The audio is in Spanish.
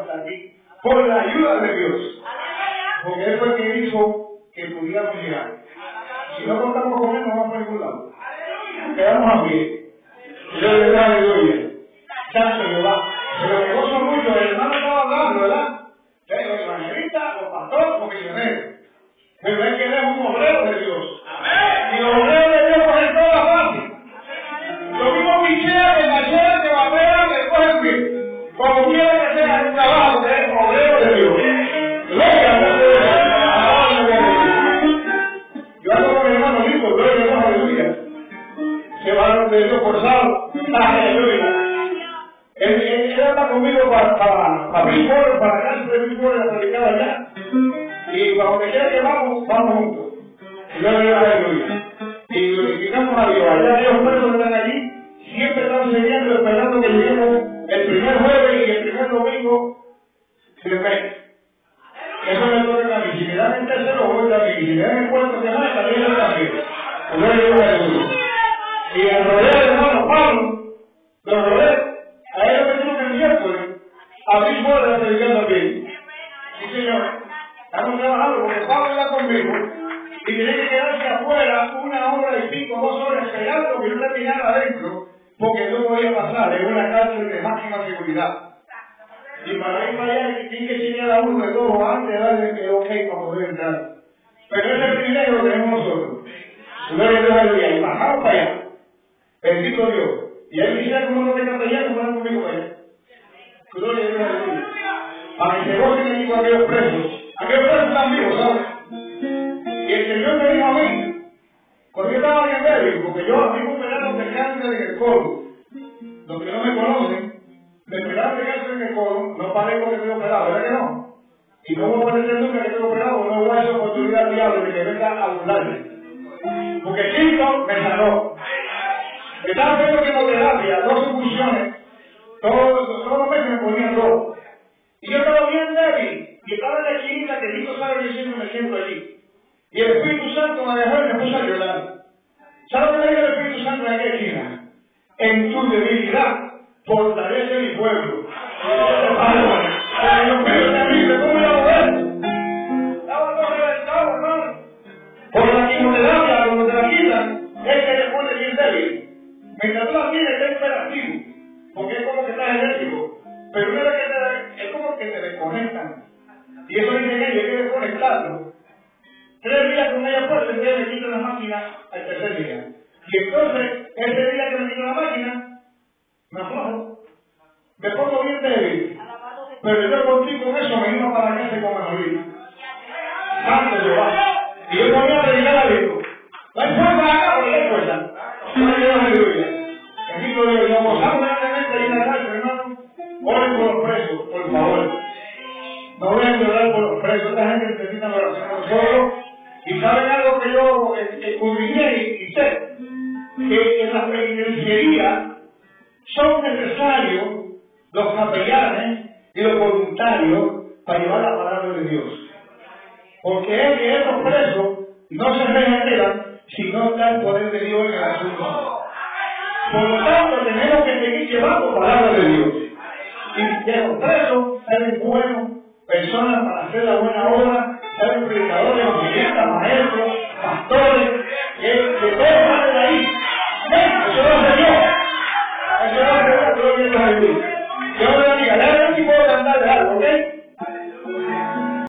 hasta aquí por la ayuda de Dios. Porque Él fue el que hizo que pudiéramos llegar. Si no contamos con Él, no vamos a ningún lado. Quedamos a pie. Yo le doy aleluya. Santo Jehová. Pero me gozo mucho, el hermano estaba hablando, ¿verdad? Que el evangelista, o pastor, o misionero. Pero es que él es un obrero de Dios. Y los obreros de Dios cogen toda fácil. Lo mismo Michelle, que Machera, que Babera, que cogen bien. Como quiera que sea el trabajo, que es obrero de Dios. Gloria a Dios. Yo hablo con mi hermano Listo, gloria a Dios, aleluya. Se va de Dios forzado. Aleluya. Él anda conmigo para Billboard, para acá, de Billboard, la predicaba allá. Y para donde quiera que vamos, vamos juntos. Gloria a Dios. Y glorificamos a Dios. Allá Dios presos que están allí, siempre están siguiendo, esperando que lleguemos el primer jueves y el primer domingo del mes. Eso me toca a mí. Si me dan el tercero, voy a mí. Si me dan el cuarto semana, también yo también. Gloria a Dios. Y el rodeo, hermano Pablo, los rodeos. A él lo que tengo que enviar fue abrir puertas predicando aquí. Sí, señor. Estamos trabajando porque Pablo iba conmigo y tenía que quedarse afuera 1 hora y pico, 2 horas esperando que yo terminara adentro porque no podía pasar en una cárcel de máxima seguridad. Y para ir para allá tiene que enseñar a uno de todo antes de darle que ok para poder entrar. Pero ese privilegio lo tenemos nosotros. Gloria a Dios, aleluya. Y bajamos para allá. Bendito Dios. Y él dice como no tenga pelea, como no conmigo para allá. Gloria a Dios, aleluya. Para que se gocen allí con aquellos presos. Aquellos presos están vivos, ¿sabes? Y el Señor me dijo a mí, cuando yo estaba bien débil, porque yo a mí me operaron de cáncer en el colon. Los que no me conocen, me operaron de cáncer en el colon, no parezco que estoy operado, ¿verdad que no? Y no voy a parecer nunca que estoy operado, no voy a esa oportunidad al diablo de que venga a burlarme. Porque Cristo me sanó. Estaba haciendo quimioterapia, 2 infusiones, todos los meses me ponían rojo. Y yo estaba bien débil, y estaba en la esquinita que Cristo sabe que siempre me siento allí. Y el Espíritu Santo me dejó y me puso a llorar. ¿Sabes lo que le dijo el Espíritu Santo en aquella esquina? En tu debilidad, fortalece mi pueblo. Dios mío, terrible, ¿cómo lo hago esto? Estaba todo reventado, hermano. Por la quimioterapia, cuando te la quitan, es que te pone bien débil. Mientras tú la tienes, está imperativo, porque es como que estás eléctrico. Pero una vez que es como que te desconectan. Y eso dice que hay que desconectarlo. 3 días con ella fuerte, entonces me quito la máquina al tercer día. Y entonces, ese día que me quito la máquina, me aflojo. Me pongo bien débil. Pero yo contigo con eso me iba para la casa como me morí. Santo Jehová. Y yo ponía a predicar a Dios. No hay fuerza acá, porque hay fuerza. Aleluya. Bendito Dios, nos gozamos grandemente ahí en la cárcel, hermano. Oren por los presos, por favor. No voy a llorar por los presos, esta gente necesita la oración con nosotros. Y saben algo que yo escudriñé y sé, que en la penitenciaría son necesarios los capellanes y los voluntarios para llevar la palabra de Dios. Porque es que estos presos no se regeneran si no está el poder de Dios en el asunto. Por lo tanto, tenemos que seguir llevando palabra de Dios. Y de los presos, ser buenos, personas para hacer la buena obra, ser predicadores, evangelistas, maestros,